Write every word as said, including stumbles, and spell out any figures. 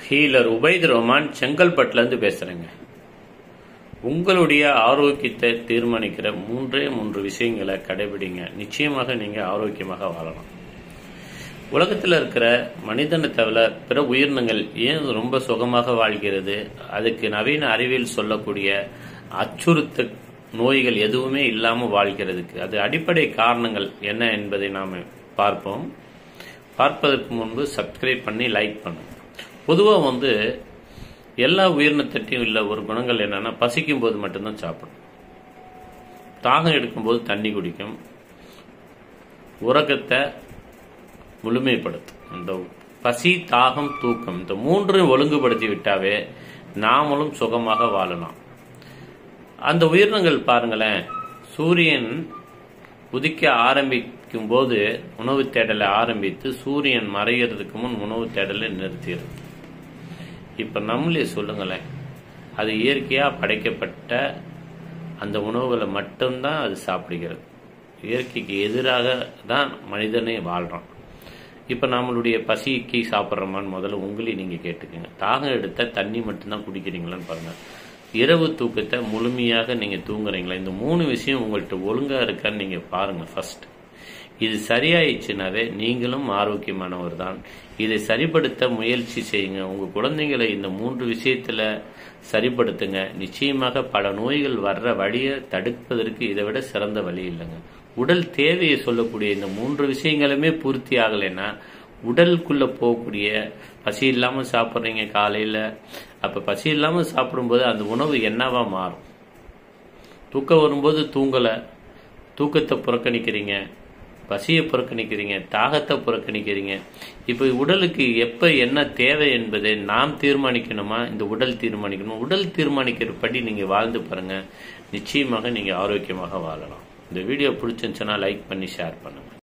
Healer Ubaid Rahman செங்கல்பட்டுலேருந்து பேசுகிறேங்க. உங்களுடைய ஆரோக்கியத்தை தீர்மானிக்கிற மூன்றே மூன்று விஷயங்களை கடைபிடிங்க. நிச்சயமாக நீங்கள் ஆரோக்கியமாக வாழலாம். உலகத்தில் இருக்கிற மனிதனை தவிர பிற உயிரினங்கள் ஏன் ரொம்ப சுகமாக வாழ்கிறது? அதுக்கு நவீன அறிவியல் சொல்லக்கூடிய அச்சுறுத்த நோய்கள் எதுவுமே இல்லாமல் வாழ்கிறதுக்கு அது அடிப்படை காரணங்கள் என்ன என்பதை நாம் பார்ப்போம். பார்ப்பதற்கு முன்பு சப்ஸ்கிரைப் பண்ணி லைக் பண்ணுங்க. பொதுவாக வந்து எல்லா உயிரினத்திட்டையும் உள்ள ஒரு குணங்கள் என்னன்னா, பசிக்கும் போது மட்டும்தான் சாப்பிடும், தாகம் எடுக்கும்போது தண்ணி குடிக்கும், உறக்கத்தை முழுமைப்படுத்தும். இந்த பசி, தாகம், தூக்கம் இந்த மூன்றையும் ஒழுங்குபடுத்தி விட்டாவே நாமளும் சுகமாக வாழலாம். அந்த உயிரினங்கள் பாருங்களேன், சூரியன் உதிக்க ஆரம்பிக்கும் போது உணவு தேடலை ஆரம்பித்து சூரியன் மறைகிறதுக்கு முன் உணவு தேடலை நிறுத்திடுது. இப்ப நம்மளே சொல்லுங்களேன், அது இயற்கையா படைக்கப்பட்ட அந்த உணவுகளை மட்டும்தான் அது சாப்பிடுகிறது. இயற்கைக்கு எதிராக தான் மனிதனே வாழ்றான். இப்ப நம்மளுடைய பசிக்கு சாப்பிட்றோமான்னு முதல்ல உங்களையும் நீங்க கேட்டுக்கோங்க. தாகம் எடுத்த தண்ணி மட்டும்தான் குடிக்கிறீங்களான்னு பாருங்க. இரவு தூக்கத்தை முழுமையாக நீங்க தூங்குறீங்களா? இந்த மூணு விஷயம் உங்கள்கிட்ட ஒழுங்கா இருக்கான்னு நீங்க பாருங்க. ஃபர்ஸ்ட் இது சரியாயிடுச்சுனாவே நீங்களும் ஆரோக்கியமானவர் தான். இதை சரிப்படுத்த முயற்சி செய்யுங்க. உங்க குழந்தைங்களை இந்த மூன்று விஷயத்துல சரிப்படுத்துங்க. நிச்சயமாக பல நோய்கள் வர்ற வழியை தடுப்பதற்கு இதை விட சிறந்த வழி இல்லைங்க. உடல் தேவையை சொல்லக்கூடிய இந்த மூன்று விஷயங்களுமே பூர்த்தி ஆகலைன்னா உடலுக்குள்ள போகக்கூடிய பசி இல்லாம சாப்பிட்றீங்க காலையில, அப்ப பசி இல்லாம சாப்பிடும்போது அந்த உணவு என்னவா மாறும்? தூக்கம் வரும்போது தூங்கல, தூக்கத்தை புறக்கணிக்கிறீங்க, பசியை புறக்கணிக்கிறீங்க, தாகத்தை புறக்கணிக்கிறீங்க. இப்ப உடலுக்கு எப்ப என்ன தேவை என்பதை நாம் தீர்மானிக்கணுமா, இந்த உடல் தீர்மானிக்கணுமா? உடல் தீர்மானிக்கிறபடி நீங்க வாழ்ந்து பாருங்க. நிச்சயமாக நீங்க ஆரோக்கியமாக வாழலாம். இந்த வீடியோ பிடிச்சிருந்துச்சுன்னா லைக் பண்ணி ஷேர் பண்ணுங்க.